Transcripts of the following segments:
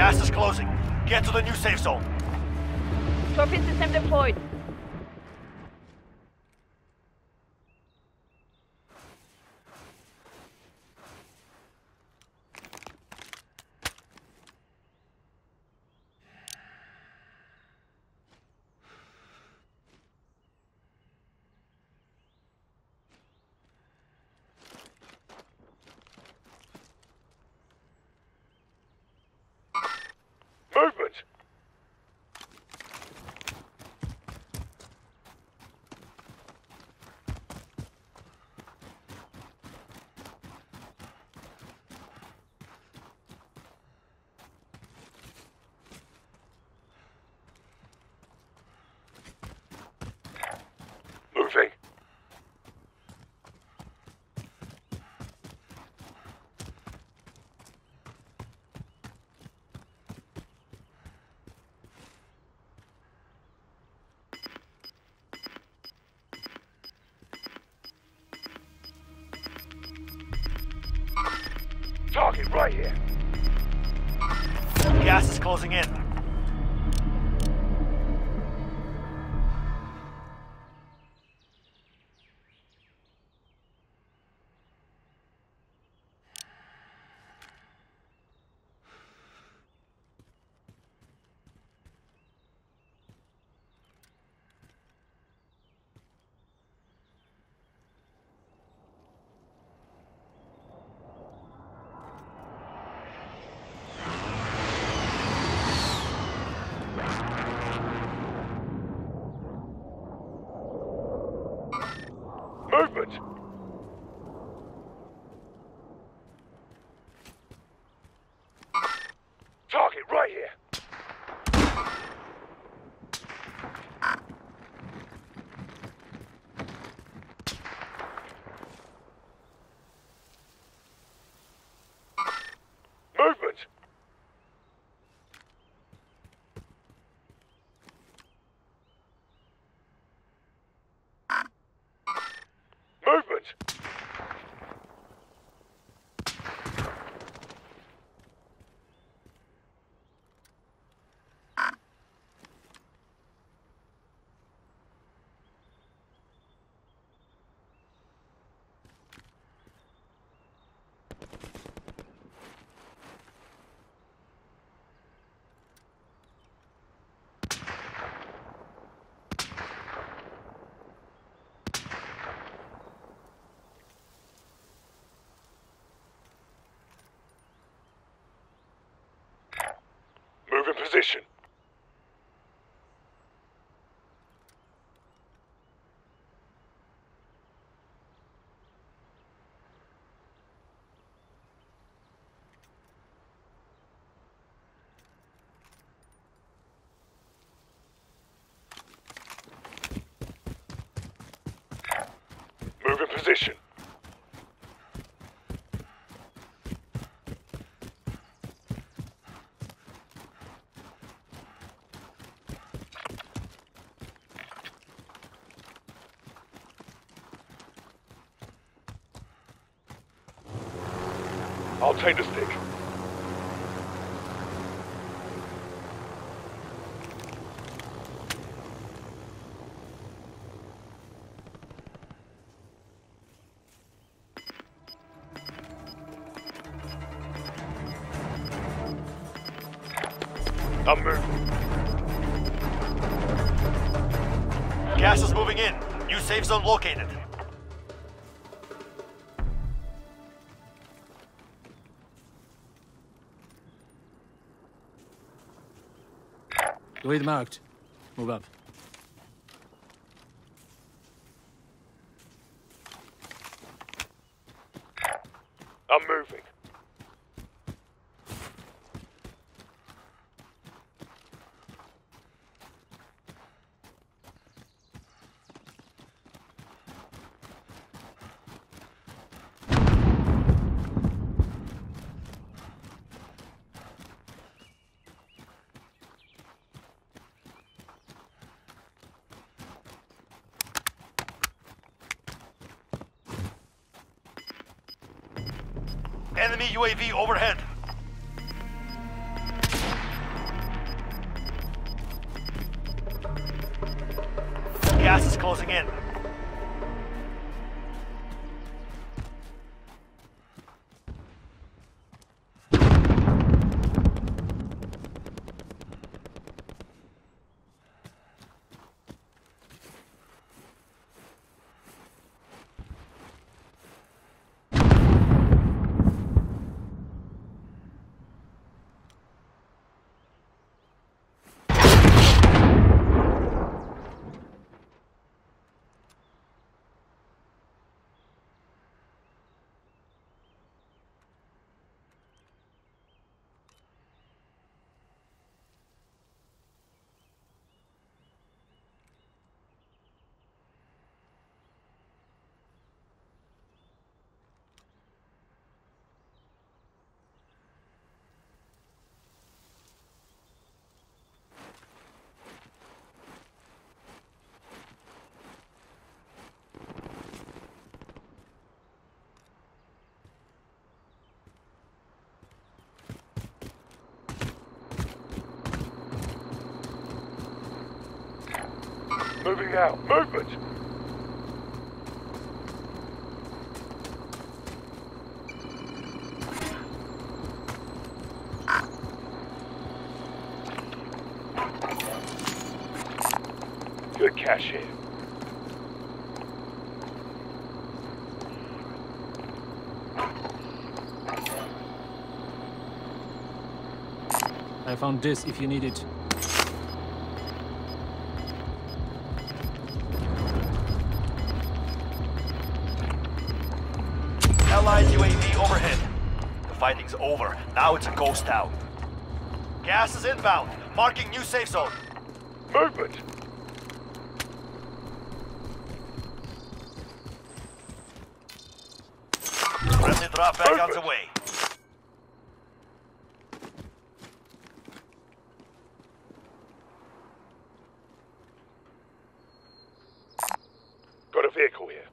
Gas is closing. Get to the new safe zone. Trophy system deployed. Movement! Moving. Target right here. Gas is closing in. Movement! Target right here. Movement! Movement! Move in position. Move in position. I'll take the stick. I'm moving. Gas is moving in. New safe zone located. Grid marked. Move up. I'm moving. Enemy UAV overhead. Gas is closing in. Moving out. Movement! Good cash here. I found this if you need it. Allied UAV overhead. The fighting's over. Now it's a ghost town. Gas is inbound. Marking new safe zone. Movement! Friendly drop back on the way. Got a vehicle here.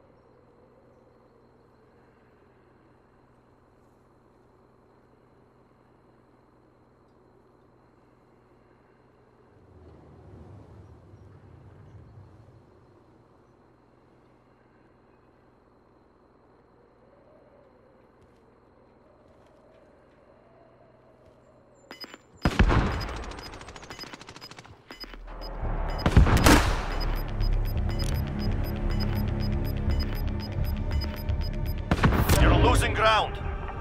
Losing ground.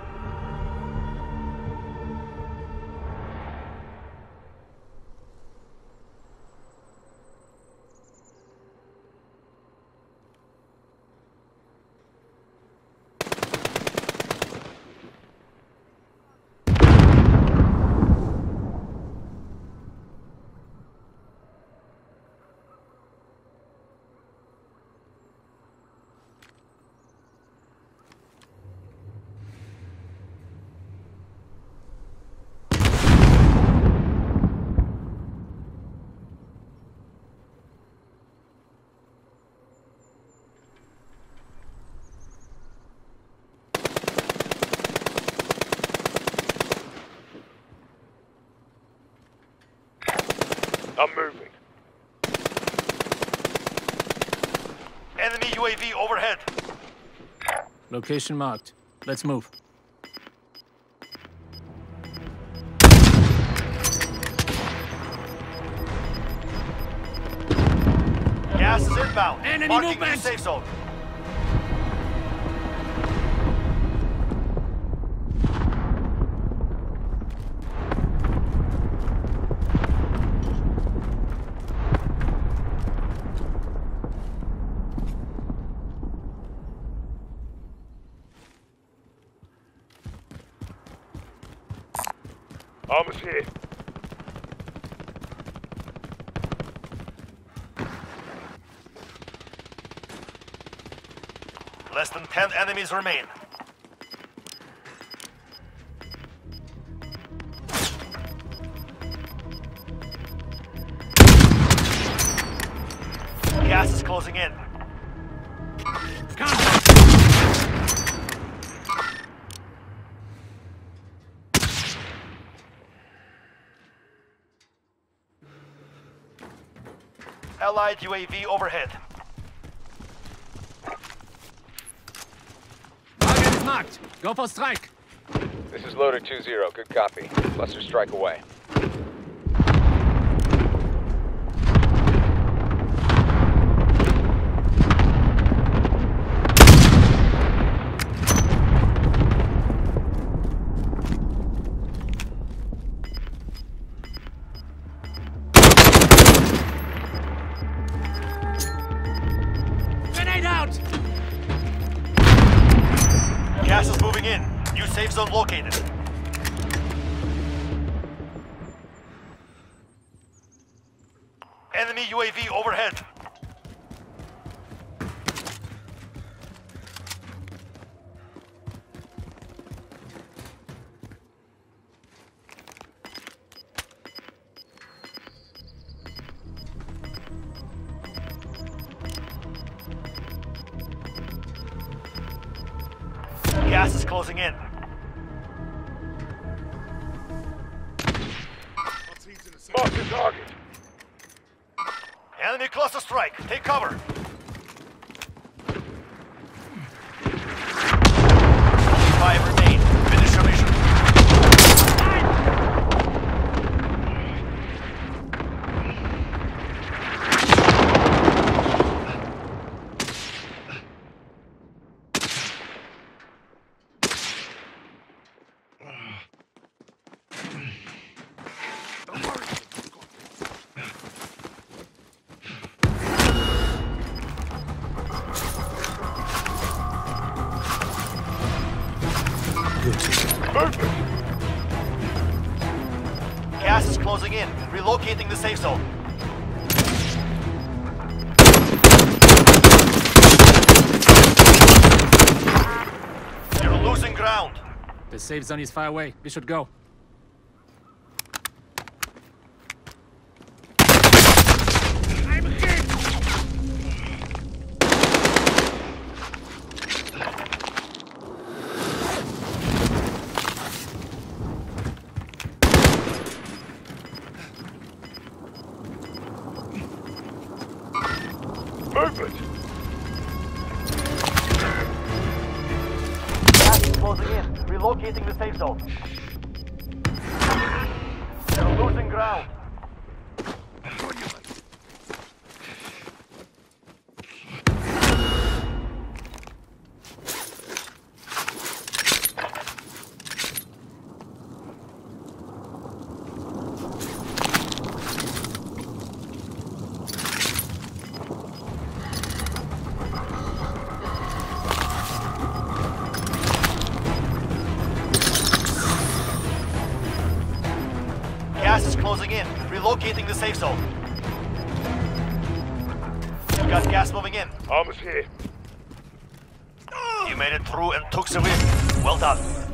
I'm moving. Enemy UAV overhead. Location marked. Let's move. Gas is inbound. Enemy Marking movement. new safe zone. Armor's here. Less than 10 enemies remain. Gas is closing in. Allied UAV overhead. Target is marked. Go for strike. This is Loader 2-0. Good copy. Cluster strike away. Grenade out! Gas is moving in. New safe zone located. Enemy UAV overhead. Gas is closing in. Mark the target. Enemy cluster strike. Take cover. Only 5 remain. Finish your mission. Movement. Gas is closing in. Relocating the safe zone. You're losing ground. The safe zone is far away. We should go. Movement. Gas is closing in. Relocating the safe zone. You're losing ground. Gas is closing in. Relocating the safe zone. You've got gas moving in. Armor's here. You made it through and took the win. Well done.